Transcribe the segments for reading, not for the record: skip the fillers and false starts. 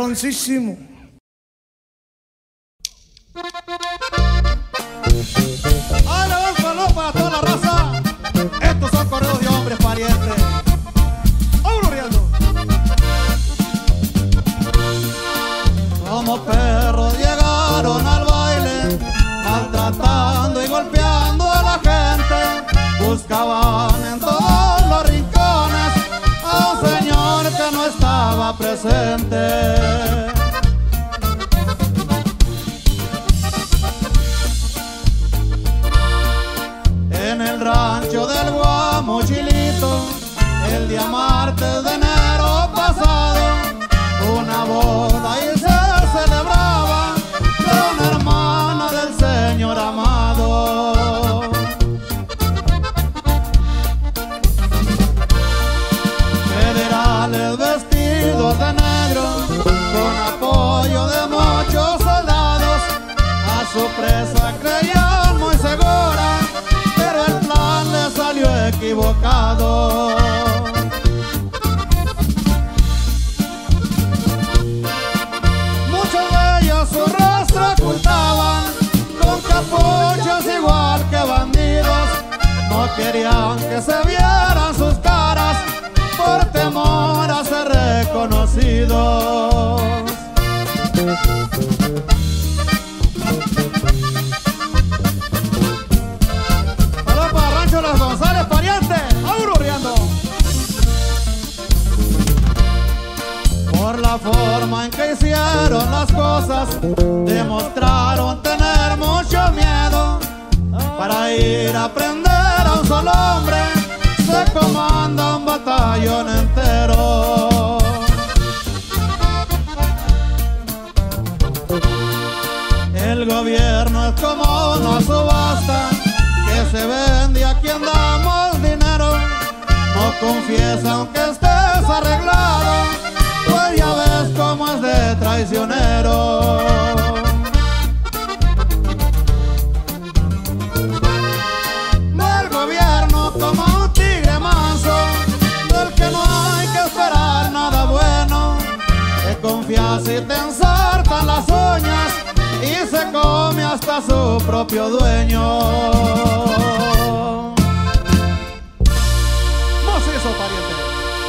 perroncísimo. ¡Ahora un saludo para toda la raza! Estos son correos de hombres parientes. ¡Vámonos riendo! Como perros llegaron al baile, maltratando y golpeando a la gente. Buscaban en todos los rincones a un señor que no estaba presente. En el rancho del Guamuchilito, el día martes de enero pasado, una boda y se celebraba de una hermana del Señor amado. Federales vestidos de negro, con apoyo de muchos soldados, a su presa creían muy segura, pero el plan le salió equivocado. Muchos de ellos su rostro ocultaban con capuchas igual que bandidos. No querían que se vieran sus caras por temor a ser reconocidos. Saludos para Rancho Los González, pariente. ¡Aururiando! Por la forma en que hicieron las cosas, demostraron tener mucho miedo. Para ir a prender a un solo hombre, se comanda un batallón entero. El gobierno es como una subasta que se vende, a quien damos dinero. No confiesa aunque estés arreglado, pues ya ves cómo es de traicionero. El gobierno como un tigre manso, del que no hay que esperar nada bueno. Te confías y te ensartan las uñas y se come hasta su propio dueño. Macizo, pariente.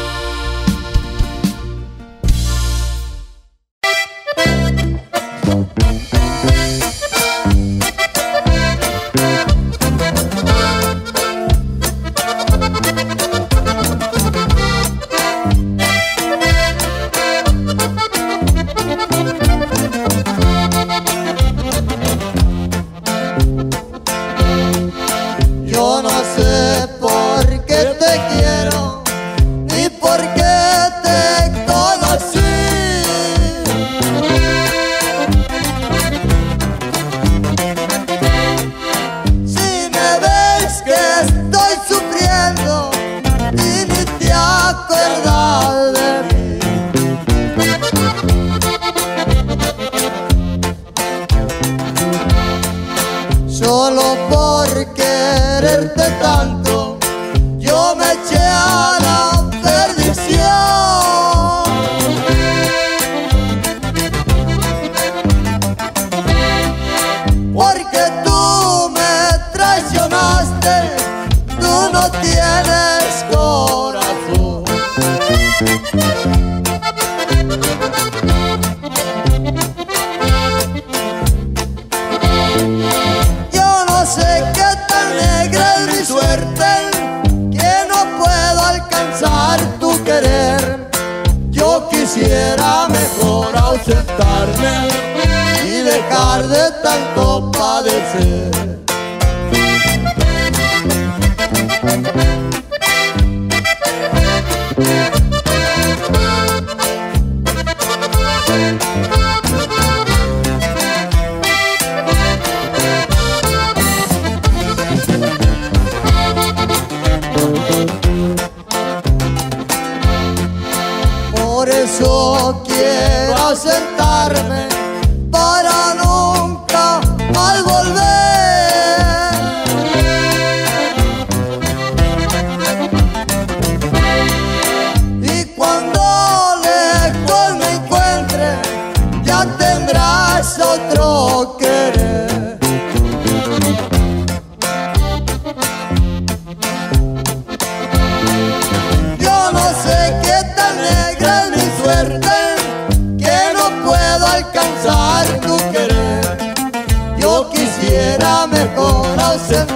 Yo no sé por qué te quiero, ni por qué te conocí. Si me ves que estoy sufriendo y ni te acuerdas de mí. Solo por quererte tanto, yo me eché a la perdición. Porque tú me traicionaste, tú no tienes corazón. Yo no sé qué tan negra es mi suerte, que no puedo alcanzar tu querer. Yo quisiera mejor ausentarme y dejar de tanto padecer.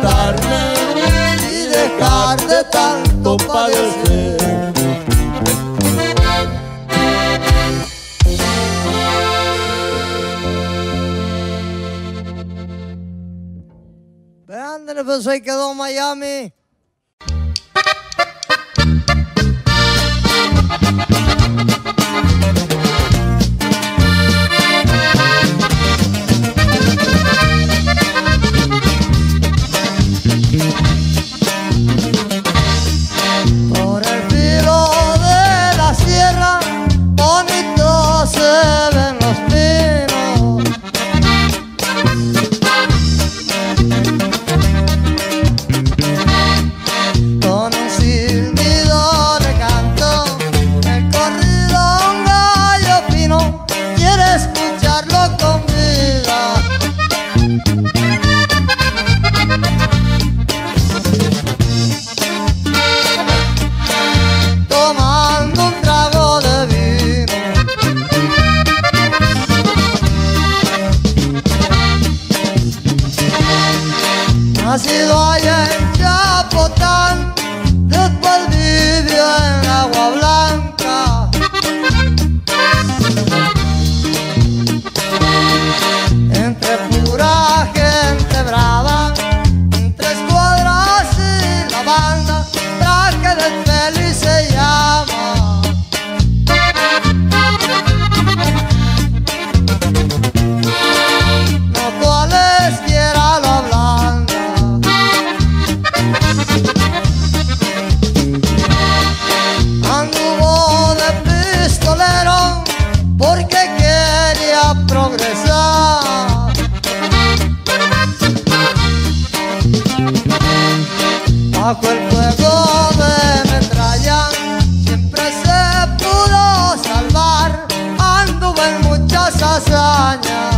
levantarme y dejar de tanto padecer. Ándale, pues ahí quedó Miami. Por el filo de la sierra, bonito se ven los pinos. Con un silbido de canto, el corrido a un gallo fino, quiere escucharlo con vida. Tomando un trago de vino, nacido allá en Chapotán, después vivió en Agua Blanca. Entre pura gente brava, entre escuadras y la banda, traje del feliz se llama. No cualesquiera lo blanda. Anduvo de pistolero porque quería progresar. Bajo el fuego de metralla siempre se pudo salvar. Anduvo en muchas hazañas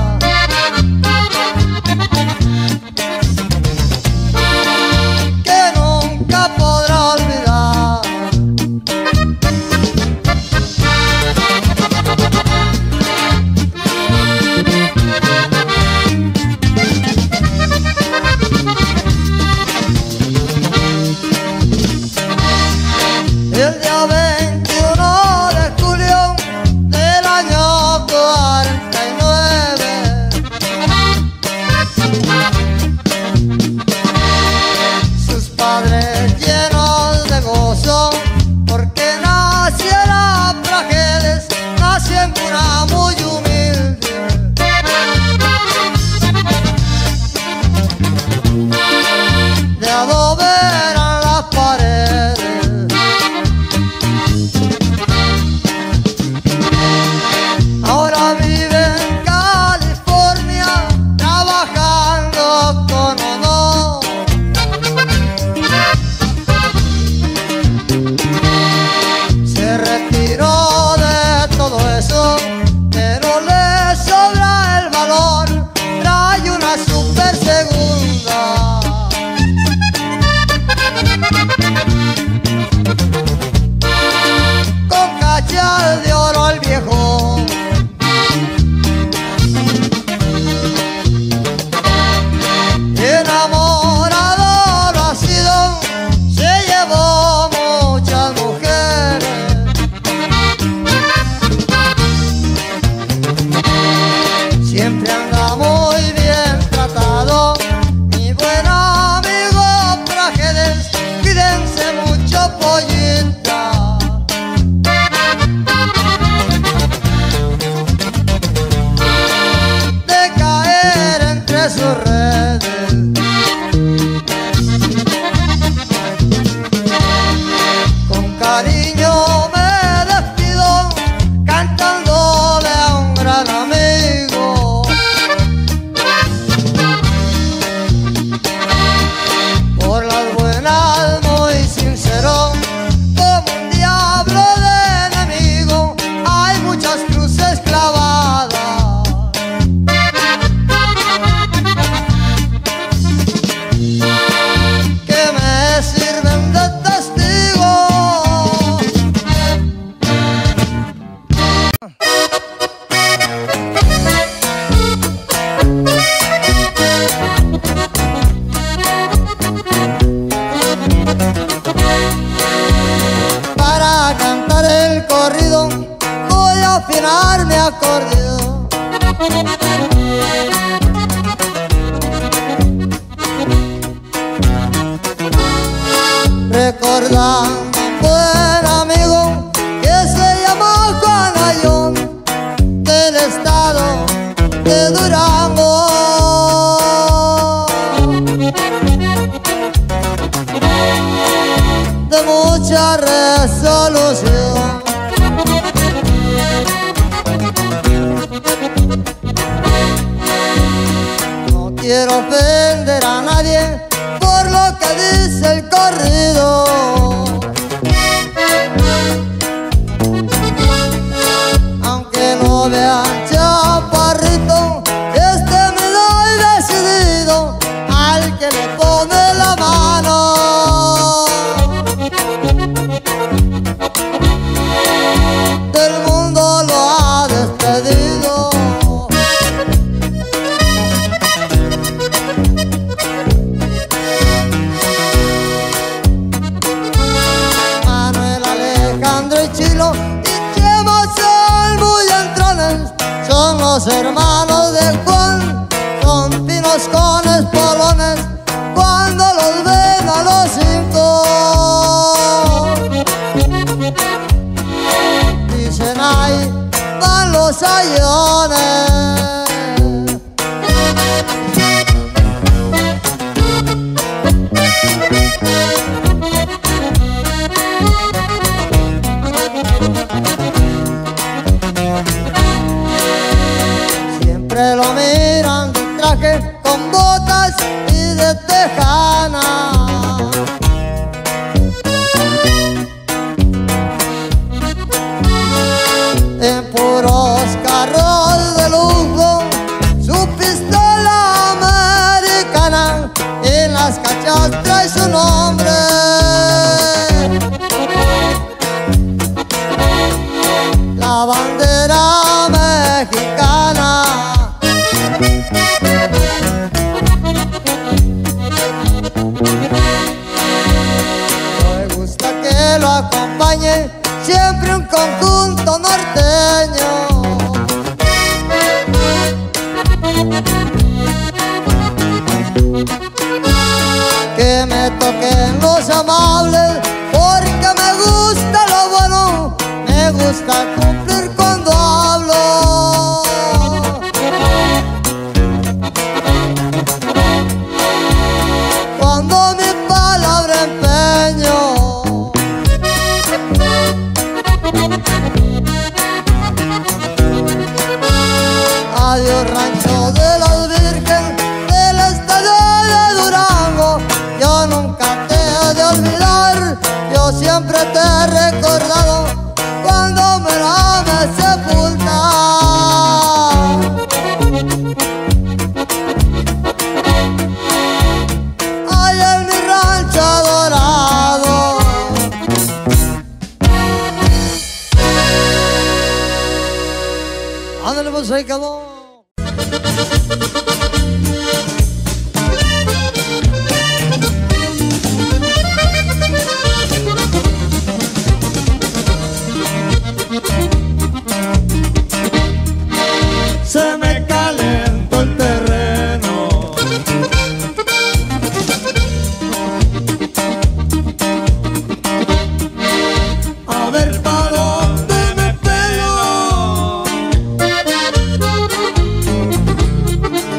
que nunca podrá olvidar. recordando un buen amigo que se llamó Juan Ayón, del estado de Durango. De mucha resolución, no quiero ofender a nadie por lo que dice el corrido. Aunque no vean chaparrito, me doy decidido al que le pone la mano. Del mundo lo ha despedido. Manuel, Alejandro y Chilo y Chema son muy entrones, son los hermanos de Juan, son pinos con espolones cuando los ven a los cinco. Dicen ahí van los ayones. Siempre lo miran de traje con botas y de tejana. En puros carros de lujo, su pistola americana, en las cachas trae su nombre. La bandera mexicana. Me gusta que lo acompañe siempre un conjunto norteño. Que me toquen los amables, porque me gusta lo bueno, me gusta cumplir cuando hablo. Cuando mi palabra empeño. Adiós rancho de las Virgen, del estado de Durango. Yo nunca te he de olvidar, yo siempre te he recordado cuando me la me sepulta. Ay, en mi rancho adorado. Ándale, pues ahí quedó. Se me calentó el terreno, a ver pa' dónde me pego.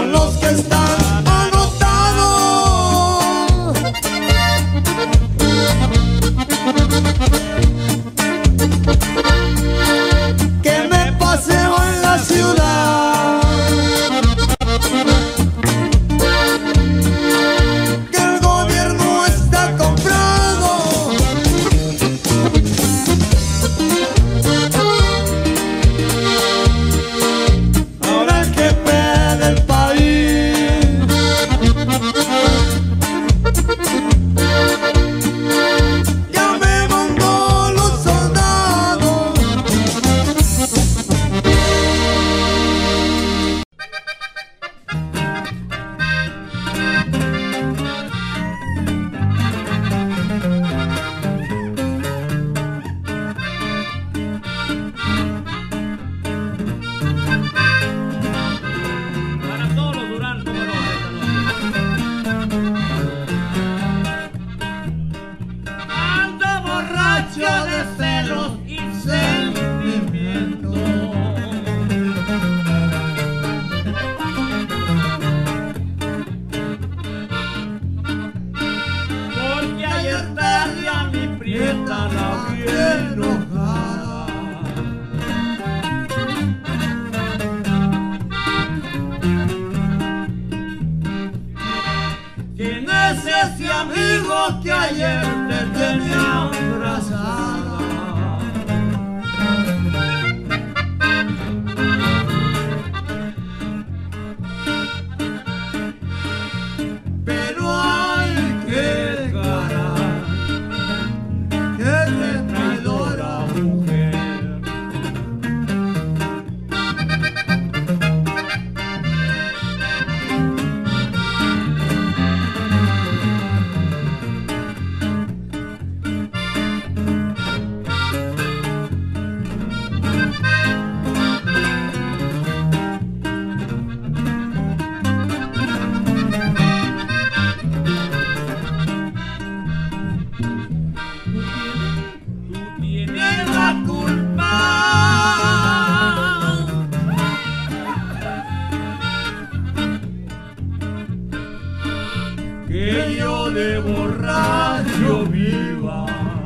son los que están anotados. Que me paseo en la ciudad, que el gobierno está comprado. Ahora el jefe del país ya me mandó los soldados. Para todos los Durán, como no, esta noche. Ando borracho de celos y sentimientos. Porque ayer tarde a mi prieta la vi enojada. ¿Quién es ese amigo que ayer te tenía abrazada? Pero ay, qué caray, qué traidora mujer. Tú tienes la culpa que yo de borracho viva.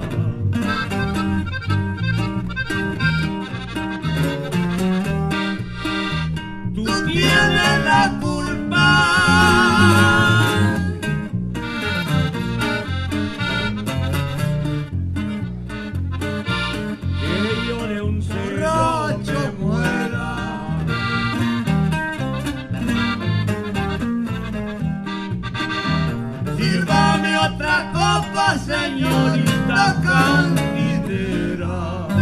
Tú tienes la culpa que yo de un borracho muera. Sírvame otra copa, señorita candidera.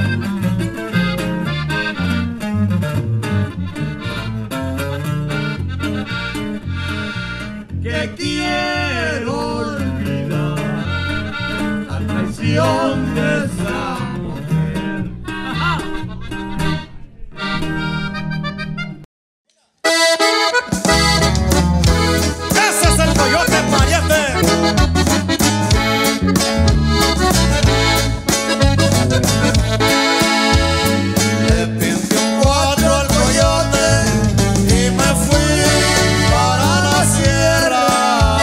Que quiero olvidar la traición de esa mujer. Ajá. Ese es el coyote pariente. Le pinté un 4 al coyote y me fui para la sierra.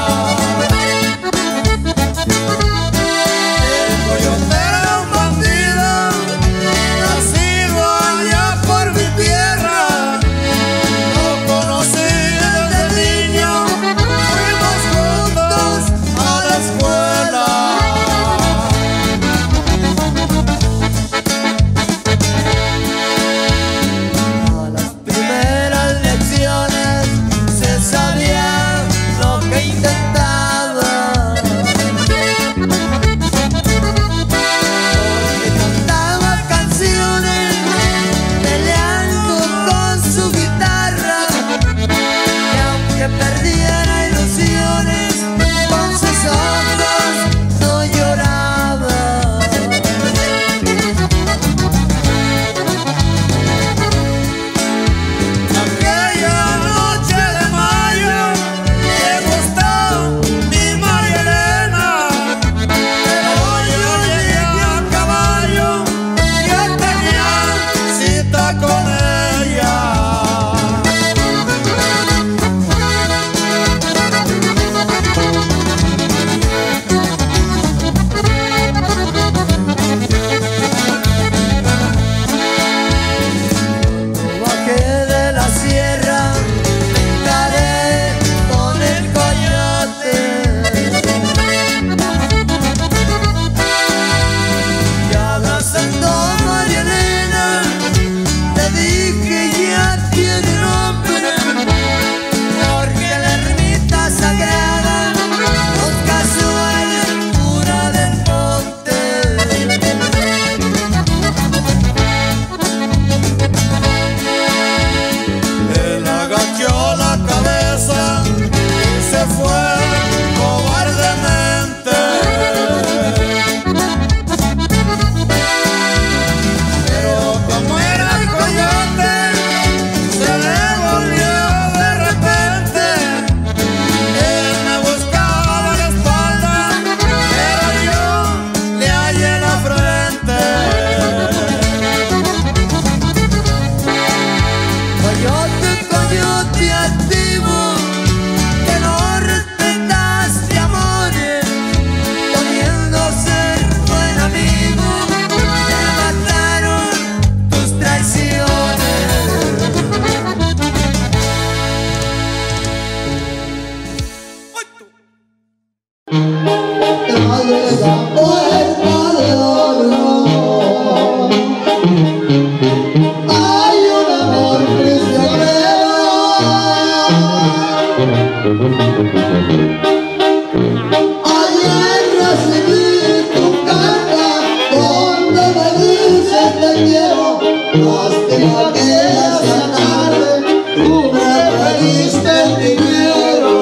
Ayer recibí tu carta donde me dices te quiero. Lástima que esa tarde tú me pediste el dinero.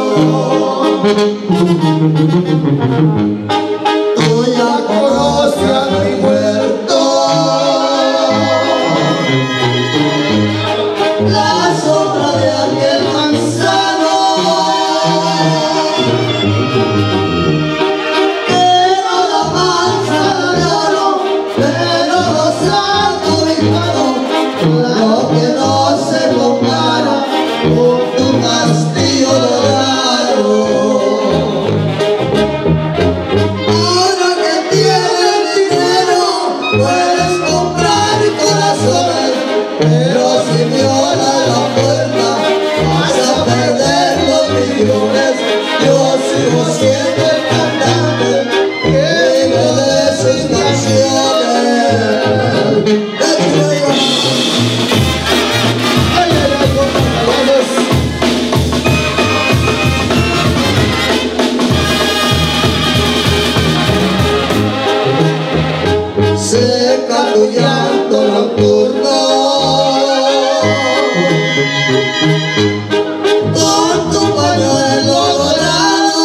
Tú ya conoces a mi muerto, la sombra de aquel manzano que no la manzana de oro, pero los altos dijeron lo que no se compara con tu castillo dorado. Ahora que tienes dinero puedes comprar corazones, pero si violas la puerta vas a perder los millones. Yo sigo siendo el cantante que vive de sus canciones. Ay, ay, ay, vamos. Seca tu llanto nocturno con tu pañuelo dorado,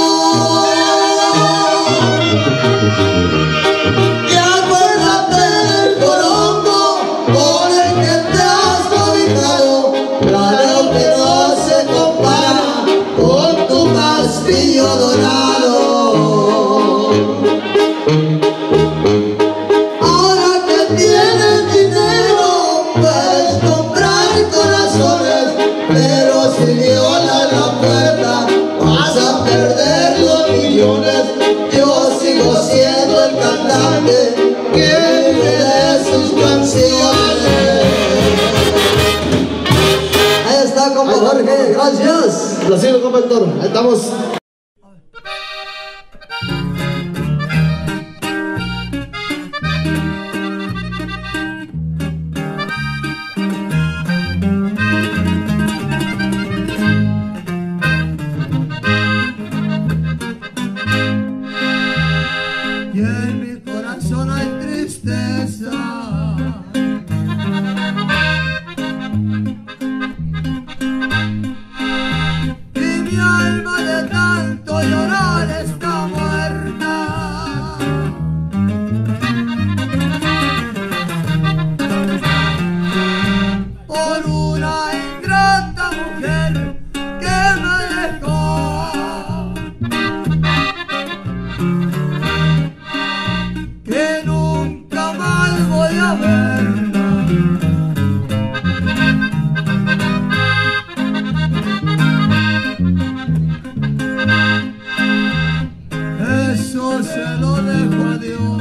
y acuérdate del corongo con el que te has cobijado. Claro que no se compara con tu castillo dorado. Ahora que tienes dinero puedes comprar corazones, pero si violas la puerta vas a perder los millones. Yo sigo siendo el cantante que vive de sus canciones. Ahí está, compa Jorge, gracias. Lo sigo, compa Héctor. Ahí estamos. Y en mi corazón hay tristeza, y mi alma de tanto llorar está muerta. Por una ingrata mujer que me dejó, que nunca más voy a verla. Eso se lo dejo a Dios.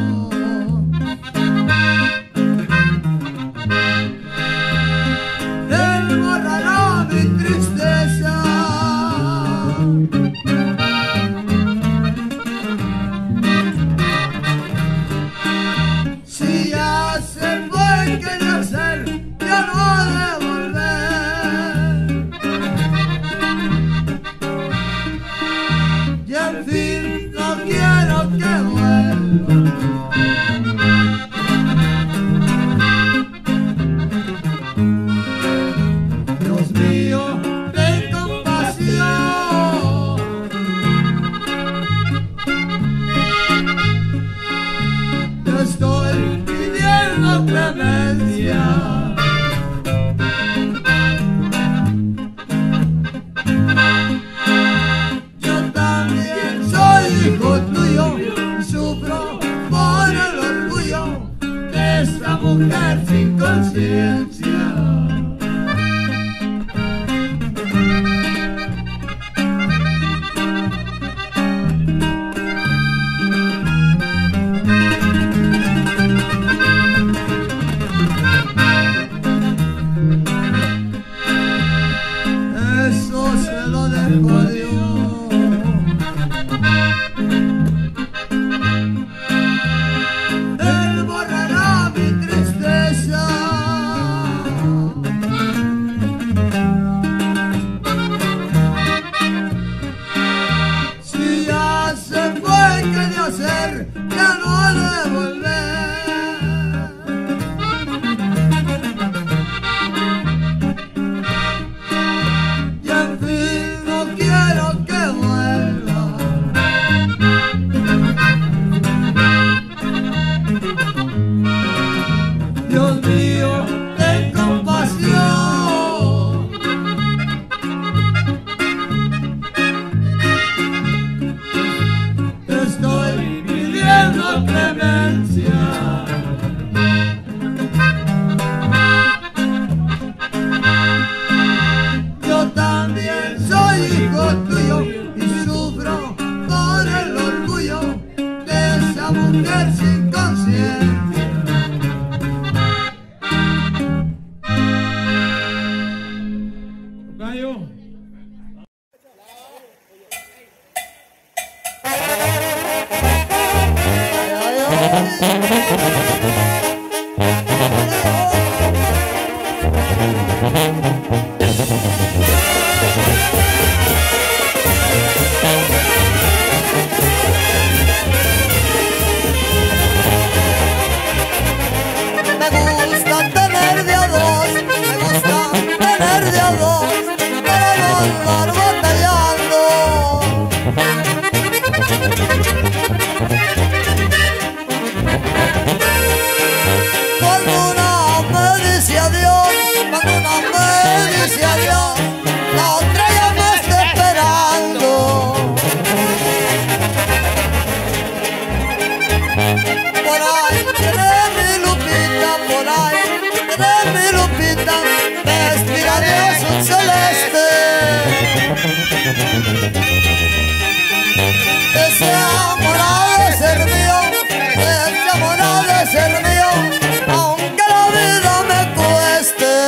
Él borrará mi tristeza. Si ya se fue, ¿qué de hacer? Ya no ha de volver. Y en fin, no quiero que vuelva. Dios mío, ten compasión. Te estoy pidiendo clemencia. Yo también soy hijo tuyo, sufro por el orgullo de esta mujer sin conciencia. Eso se lo dejo a Dios. Él borrará mi tristeza. ir, ya no ha de volver. Y en fin no quiero que vuelva. Dios mío, ten compasión. Estoy pidiendo clemencia. Yo también soy hijo tuyo y sufro por el orgullo de esa mujer sin conciencia. Me gusta tener de a dos, me gusta tener de a dos, para no andar batallando. Cuando una me dice adiós, cuando una me dice adiós, la otra ya me está esperando. Por ahí tiene mi Lupita, por ahí tiene mi Lupita, vestida de azul celeste. Ese amor ha de ser mío, ese amor ha de ser mío, aunque la vida me cueste.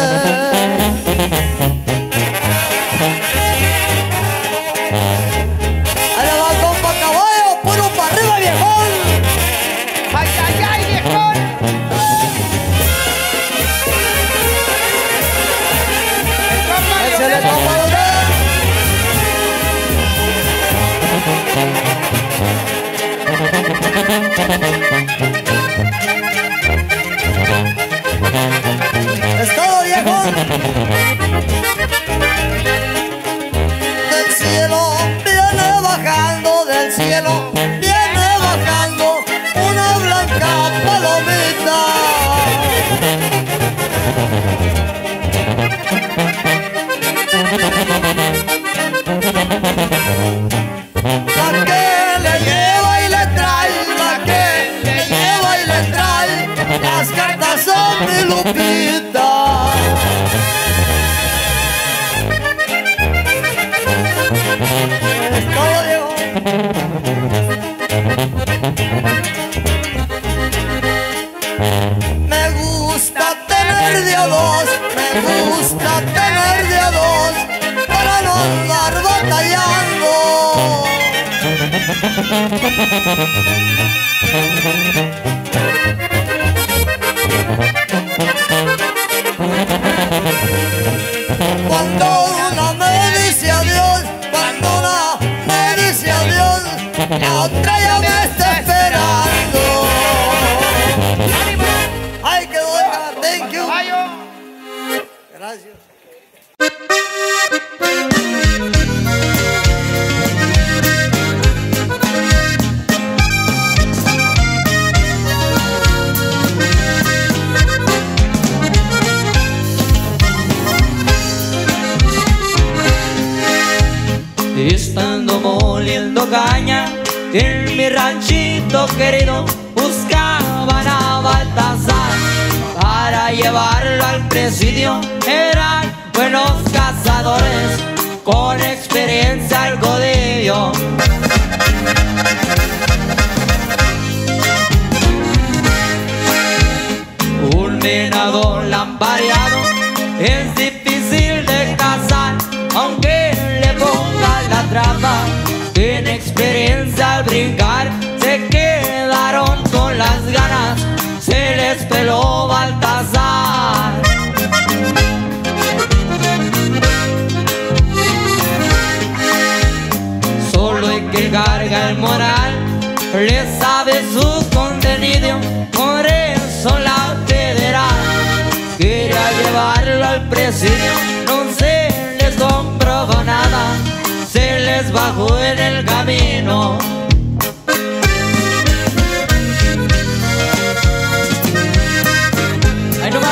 Ahí le va, compa caballo, puro para arriba, viejón. ¡Ay, ay, ay, viejón! Échale, compa, usted. Es todo, viejón. Del cielo viene bajando, del cielo viene bajando una blanca palomita. La que le lleva y le trae, la que le lleva y le trae, las cartas son mi Lupita. Es todo, Diego. Me gusta tener de a dos, me gusta tener de a dos, para no andar batallando. Cuando una me dice adiós, cuando una me dice adiós, la otra ya me está esperando. Ay, qué buena, thank you. Gracias. Estando moliendo caña en mi ranchito querido, buscaban a Baltasar para llevarlo al presidio. Eran buenos cazadores con experiencia al codillo. Un venado lampareado es difícil de cazar, aunque le ponga la trampa. En experiencia al brincar se quedaron con las ganas, se les peló Baltasar. Solo hay que cargar el moral le sabe su contenido, por eso la federal quería llevarlo al presidio. No se les comprobó nada, se les bajó en el camino. Ahí nomás.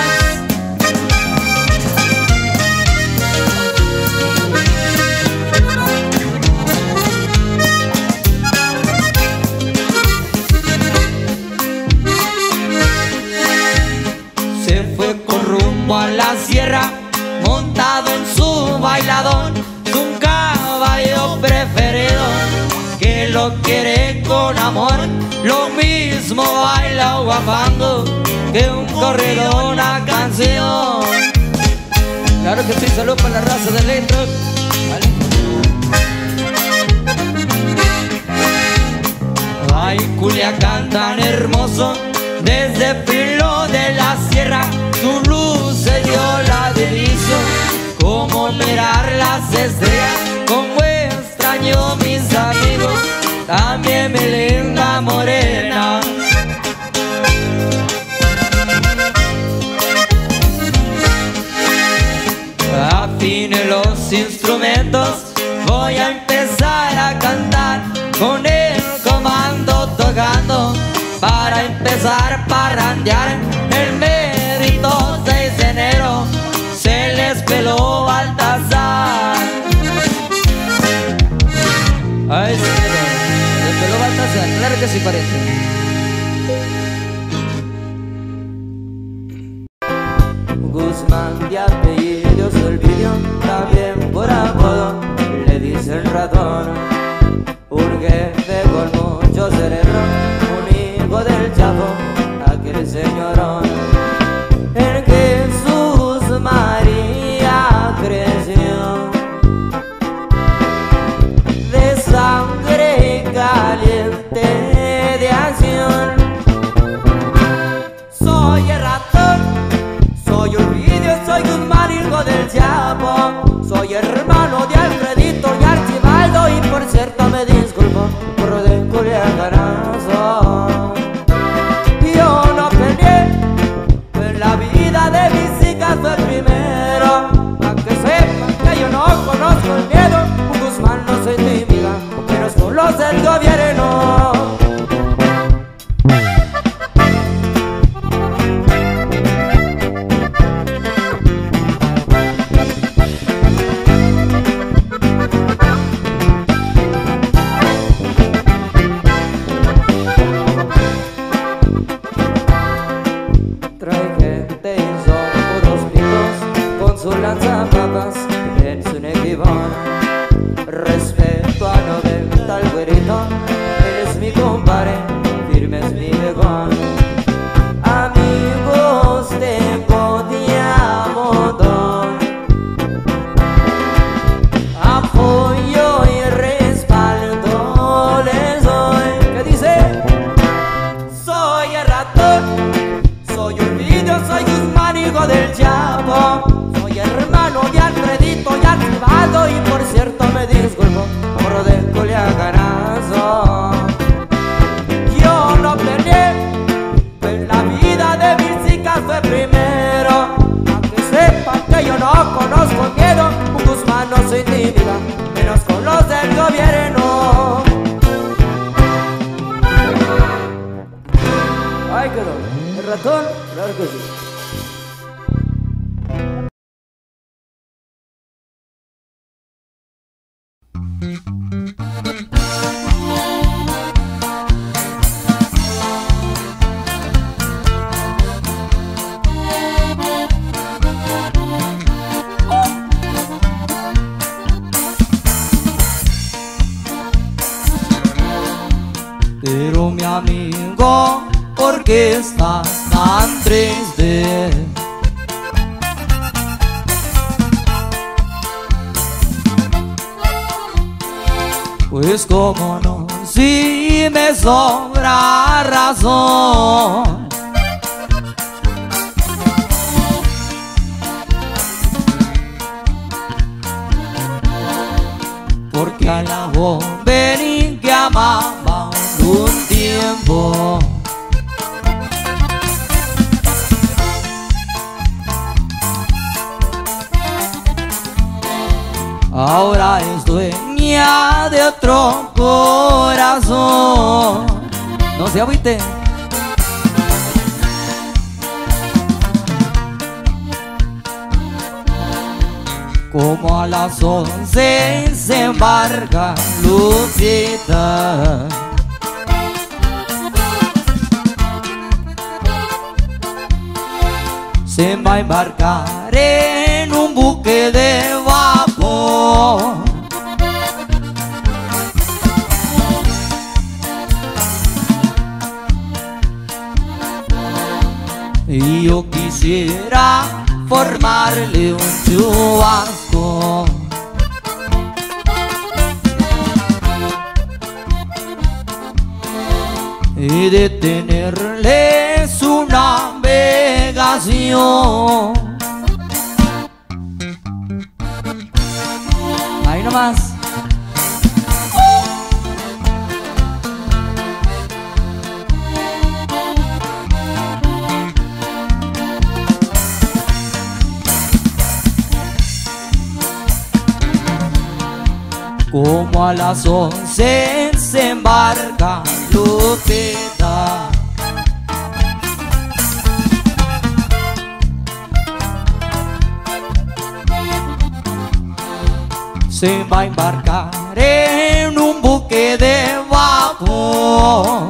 Se fue con rumbo a la sierra, montado en su bailador, su caballo preferido, que lo quiere con amor. Lo mismo baila guapango que un corrido, una canción. Claro que sí, salud para la raza del electro. Ay, Culiacán tan hermoso, desde Filo de la Sierra, su luz se dio la delicia. Como mirar las estrellas, como extraño mis amigos, también mi linda morena. Afine los instrumentos, voy a empezar a cantar, con el comando tocando, para empezar a parrandear. El mérito 6 de enero se les peló Baltasar. Ay, señor, se les peló Baltasar, claro que sí parece. Guzmán de apellido Solvidio, también por apodo le dicen ratón. Un jefe con mucho cerebro, un hijo del Chapo, aquel señorón. En Jesús María creció, de sangre caliente de acción. Soy el ratón, soy Ovidio, soy Guzmán, hijo del Chapo. Soy hermano de Alfredito y Archibaldo, y por cierto me disculpo por lo de Culiacanazo. Yo no peleé, en la vida de mis hijas fue primero. Pa' que sepan que yo no conozco el miedo, un Guzmán no se intimida, menos con los del gobierno. Lanzapapas en su nequibón. Respeto a 90 al güerito, él es mi compadre, firme es mi legón. Amigos tengo de a montón, apoyo y respaldo les doy. ¿Qué dice? Soy el ratón, soy Ovidio, soy Guzmán, hijo del Chapo. Hermano de Alfredito y Archibaldo, y por cierto me disculpo por lo de Culiacanazo. Yo no peleé, pues la vida de mis hijas fue primero. Aunque sepan que yo no conozco miedo, un Guzmán no se intimida, menos con los del gobierno. Ay, quedó el ratón, claro que sí. Pero mi amigo, ¿por qué estás tan triste? Pues como no, si me sobra razón. Porque a la joven que amaba un día tiempo. Ahora es dueña de otro corazón. No se agüite. Como a las 11 se embarca Lucita. Se va a embarcar en un buque de vapor. Y yo quisiera formarle un chubasco. Y detenerle su navegación. Ahí nomás. Como a las 11 se embarca Lupita. Se va a embarcar en un buque de vapor.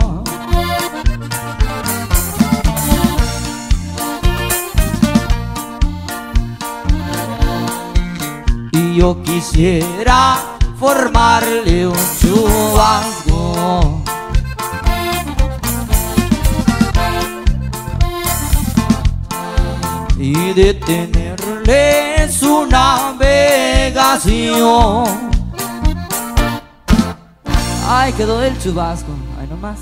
Y yo quisiera formarle un chubasco. Y detenerle su navegación. Ay, quedó el chubasco. Ay, nomás.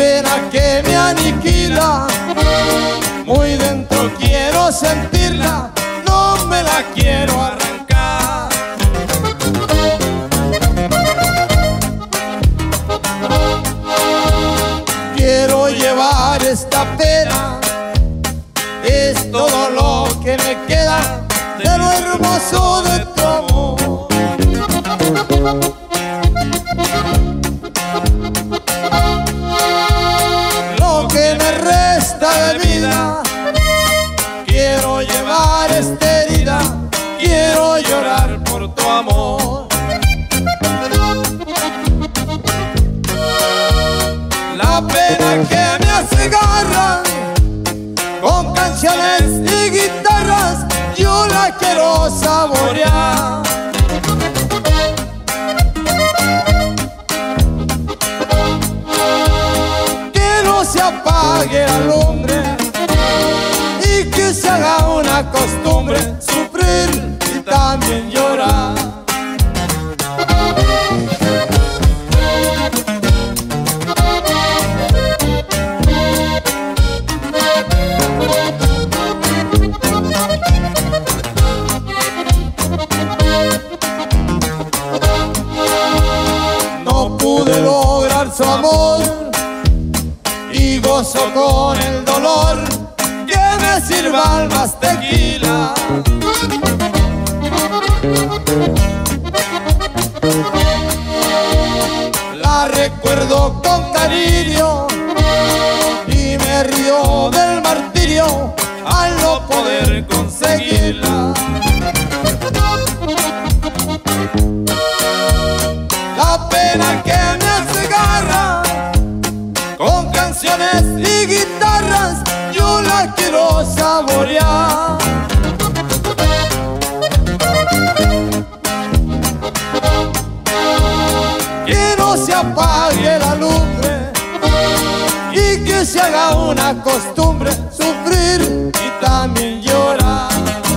pena que me aniquila, muy dentro quiero sentirla, no me la quiero arrancar. Quiero llevar esta pena, es todo lo que me queda de lo hermoso de tu amor. Lo que me resta de vida, quiero llevar esta herida, quiero llorar por tu amor. La pena que me hace garra, con canciones y guitarras, yo la quiero saborear. Que no se apague la lumbre y que se haga una costumbre sufrir y también llorar. Pude lograr su amor y gozo con el dolor, que me sirva más tequila. La recuerdo con cariño y me río del martirio al no poder conseguirla. La pena que me hace garra, con canciones y guitarras, yo la quiero saborear. Que no se apague la lumbre y que se haga una costumbre sufrir y también llorar.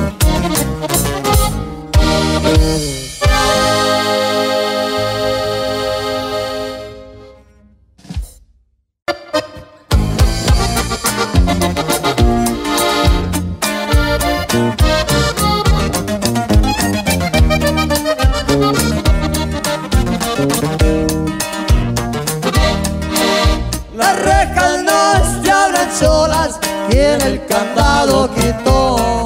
Las rejas no se abren solas, quien el candado quitó.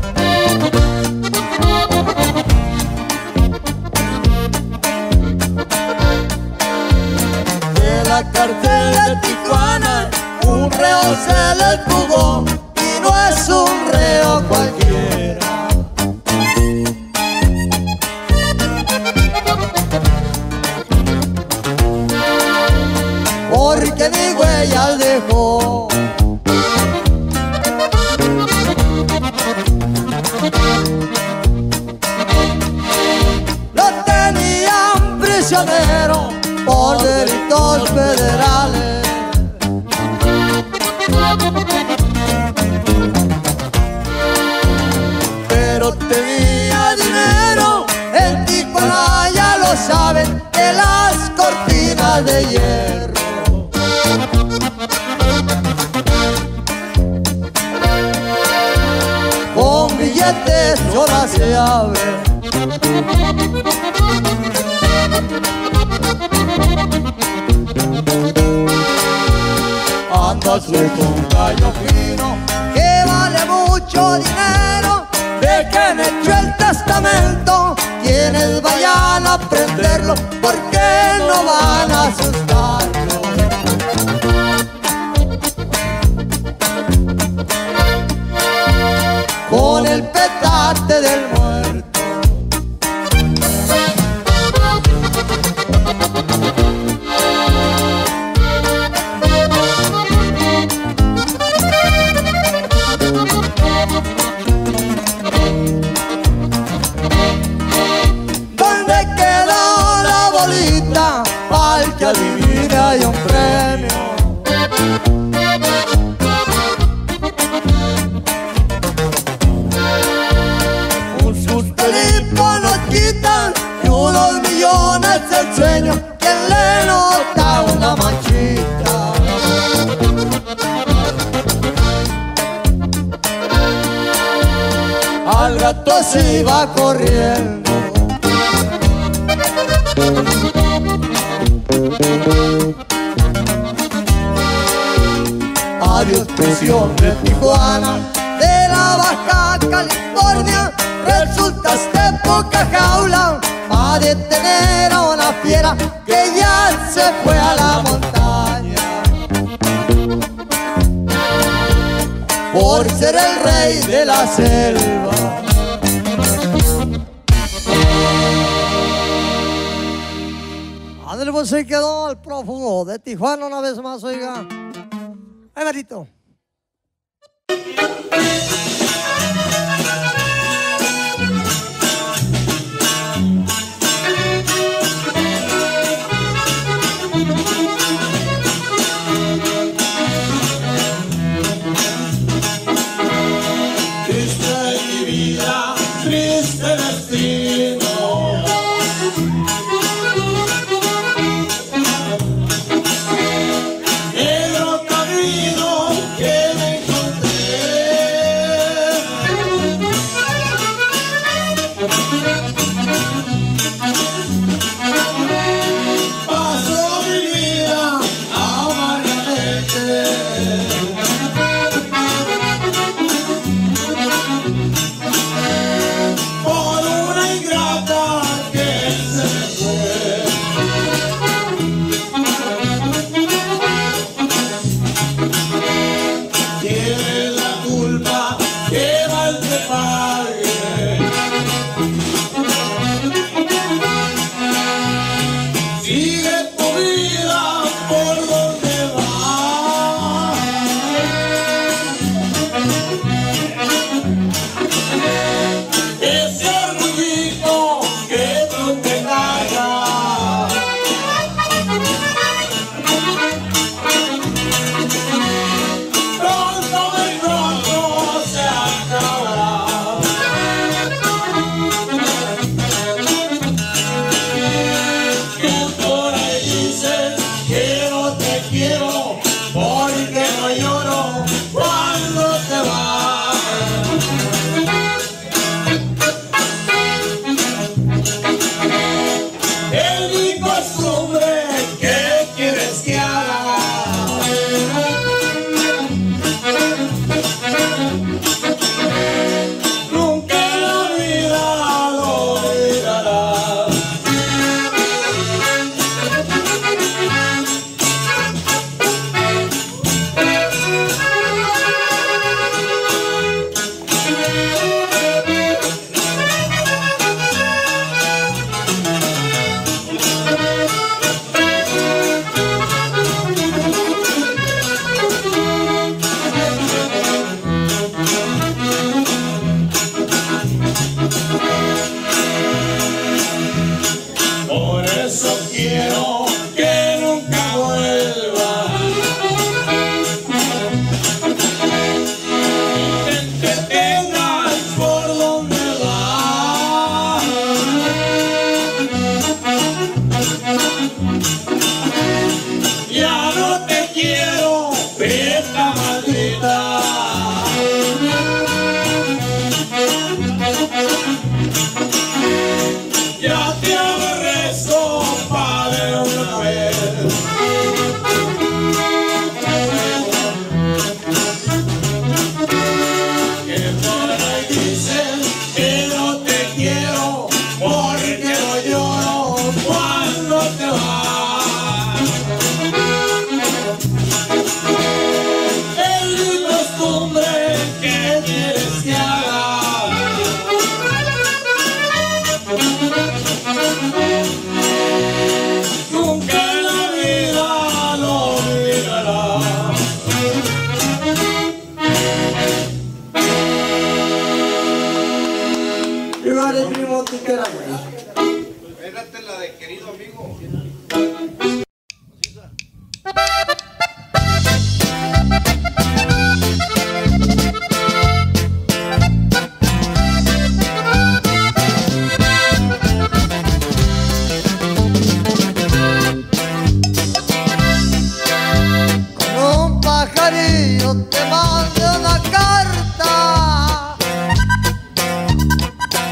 De la cárcel de Tijuana un reo se le fugó y no es un reo cualquiera. Porque ni huellas dejó. Lo tenían prisionero por delitos federales. Pero tenía dinero, en Tijuana ya lo saben, de las cortinas de hierro. Con billetes sola se abre. Anda suelto un gallo fino que vale mucho dinero. Dejen hecho el testamento quienes vayan a prenderlo, porque no van a asustarlo. Con el petate del muerto. ¿Dónde quedó la bolita? Al que adivine hay un premio. Y unos millones el sueño, quien le nota una manchita. se iba corriendo. Adiós prisión de Tijuana, de la Baja California, resultaste poca jaula para detener a una fiera que ya se fue a la montaña. Por ser el rey de la selva. Ándale, pues se quedó el prófugo de Tijuana una vez más, oiga. Ahí, Marito. Triste mi vida, triste destino. Negro camino que me paso mi vida amargamente. Por una ingrata que se me fue. Tiene la culpa que mal te pague. Sigue tu vida por donde va. Ese orgullito que tú te cargas, pronto muy pronto se acabará. Tú por ahí dices que no te quiero, porque no lloro cuando te vas. Es mi costumbre, ¿qué quieres que haga? Nunca en la vida lo olvidarás. Por eso quiero que nunca vuelva, que te tengas por donde vas. Ya no te quiero, prieta maldita. Ya te aborrezco, padre, una vez. Que por ahí dicen que no te quiero, porque no lloro cuando te vas. Es mi costumbre, ¿qué quieres que haga? Nunca en la vida lo olvidará. Viva el primo Tiquera, güey. Espérate la de querido amigo. Con un pajarillo te mando una carta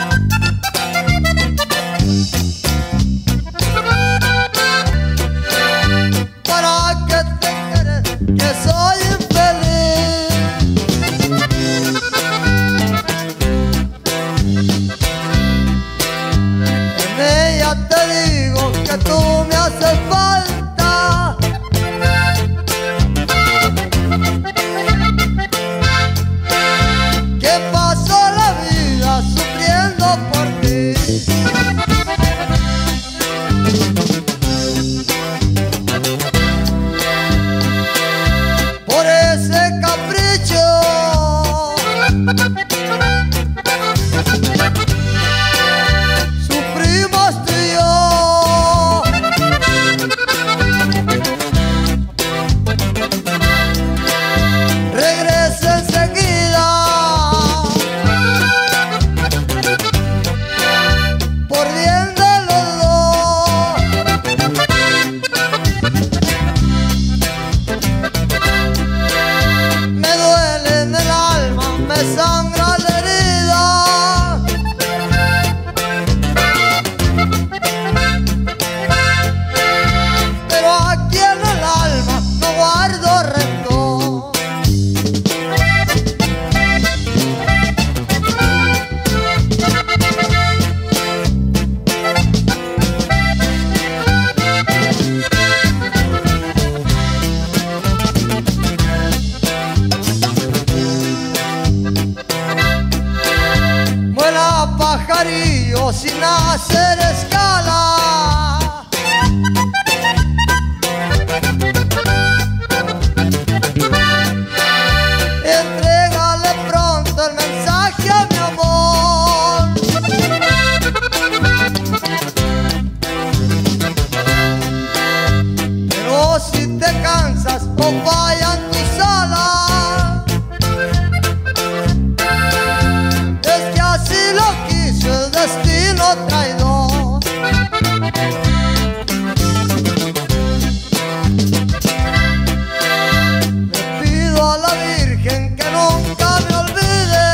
sin hacer escala. Entrégale pronto el mensaje a mi amor. Pero si te cansas o fallan tus alas, es que así lo quiso el destino traidor. Le pido a la Virgen que nunca me olvide,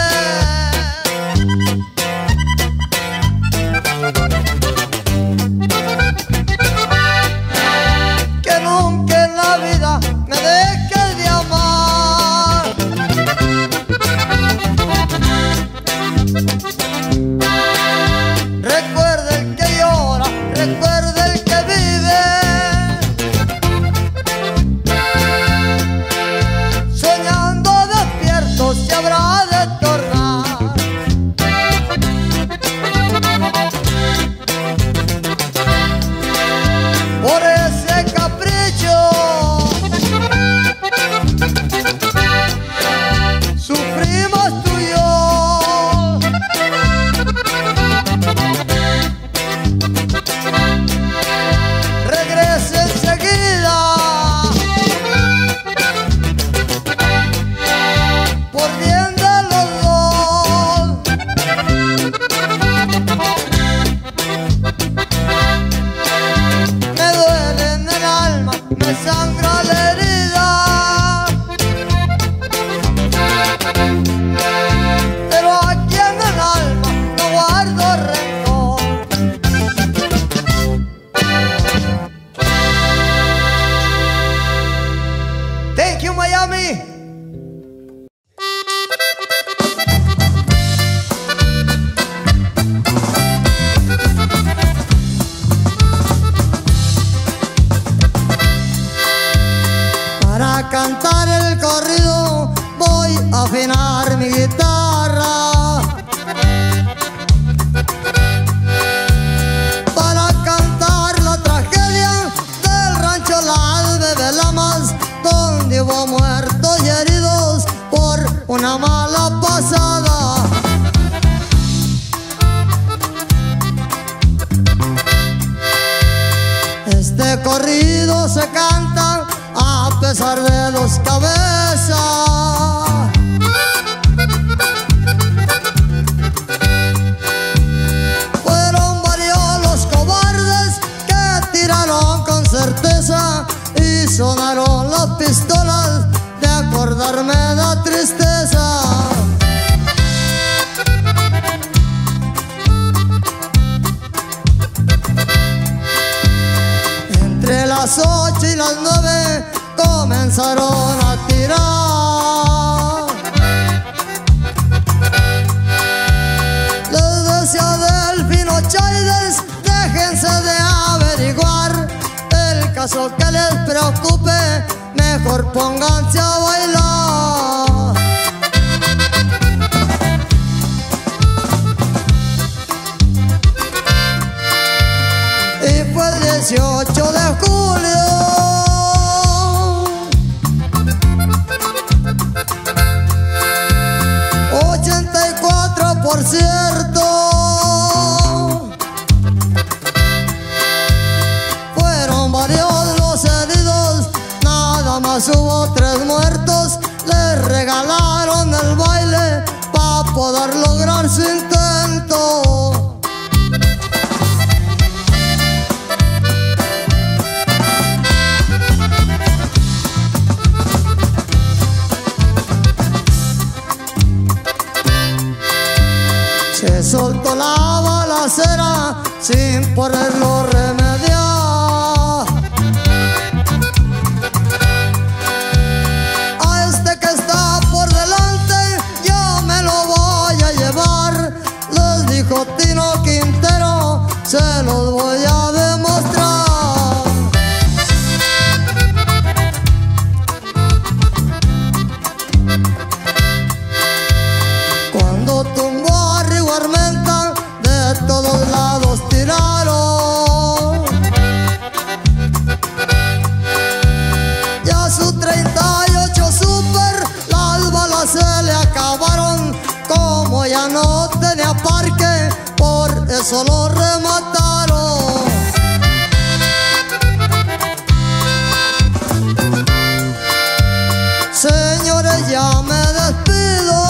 que nunca en la vida me dejes de amar. Recuerda el que llora, recuerda el que vive, soñando despierto se habrá de tornar. Por ese capricho sufrimos tú y yo. Regresa enseguida, por bien de los dos. Me duele en el alma, me sangra la herida, pero aquí en el alma no guardo rencor. Thank you, Miami. Para cantar el corrido voy a afinar mi guitarra. Para cantar la tragedia del rancho Las Bebelamas, donde hubo muertos y heridos por una mala pasada. Este corrido se canta a pesar de dos cabezas. Fueron varios los cobardes que tiraron con certeza y sonaron las pistolas, de acordarme da tristeza. Entre las 8 y las 9 comenzaron a tirar. Les decía Delfino Chávez, déjense de averiguar el caso que les preocupe, mejor pónganse a bailar. Y fue el 18 de julio, por cierto, fueron varios los heridos, nada más hubo 3 muertos. Les regalaron el baile para poder lograr su intento. Se soltó la balacera sin poderlo remediar. A este que está por delante yo me lo voy a llevar, les dijo Tino Quintero, se los voy a demostrar. Cuando tumbó a Rigo Armenta, de todos lados eso lo remataron. Señores, ya me despido.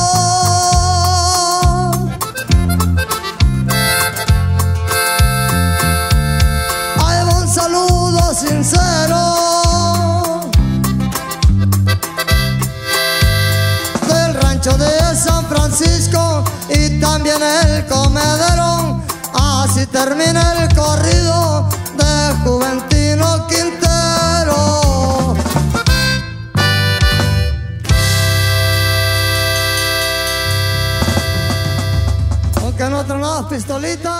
Ahí va un saludo sincero del rancho de San Francisco y también el comederón. Así termina el corrido de Juventino Quintero. Aunque no tronamos pistolitas.